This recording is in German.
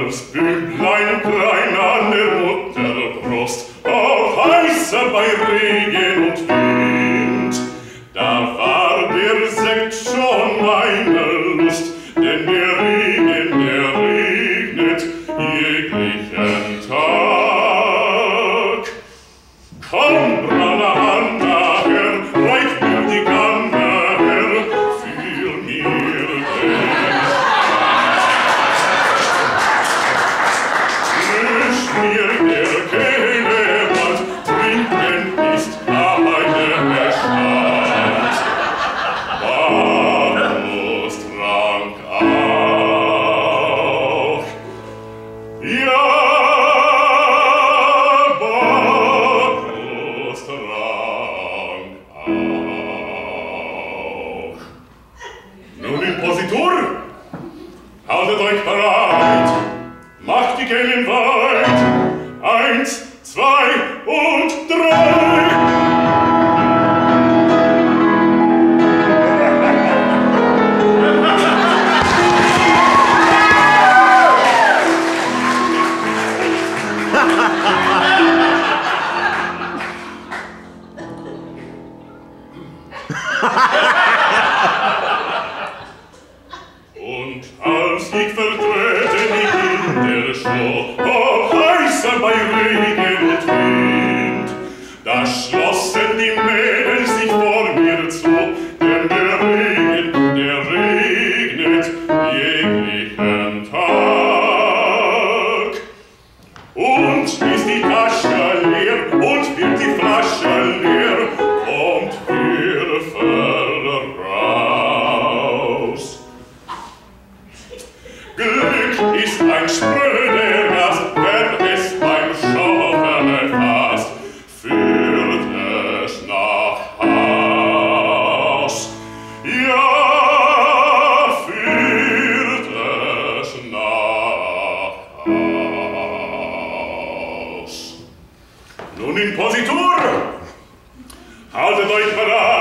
das Büblein klein an der Mutterbrust, auch heißer bei Regen und Wind. Da war der Sekt schon meine Lust, denn der Regen, der regnet jeglichen Tag. Komm, Brana, Herr, reich mir die Kanne, Herr, für mir den Lösch mir der Kehle bald, trinken ist eine Stadt. Bacchus trank auch. Ja, Bacchus trank auch. Nun, Impositor, haltet euch bereit, macht die Kehlen weit, 1, 2 und 3. Und als ich vertrete mich in der Show, auch heißer bei Regen und Wind, da schlossen die Mädels sich vor mir zu, denn der Regen, der regnet jeglichen Tag. Und ist die Tasche leer und wird die Flasche leer, kommt Hilfe raus. Glück ist ein spröder Gast, wenn es beim Schaufeln fasst, führt es nach Haus. Ja, führt es nach Haus. Nun, Impositor, haltet euch bereit.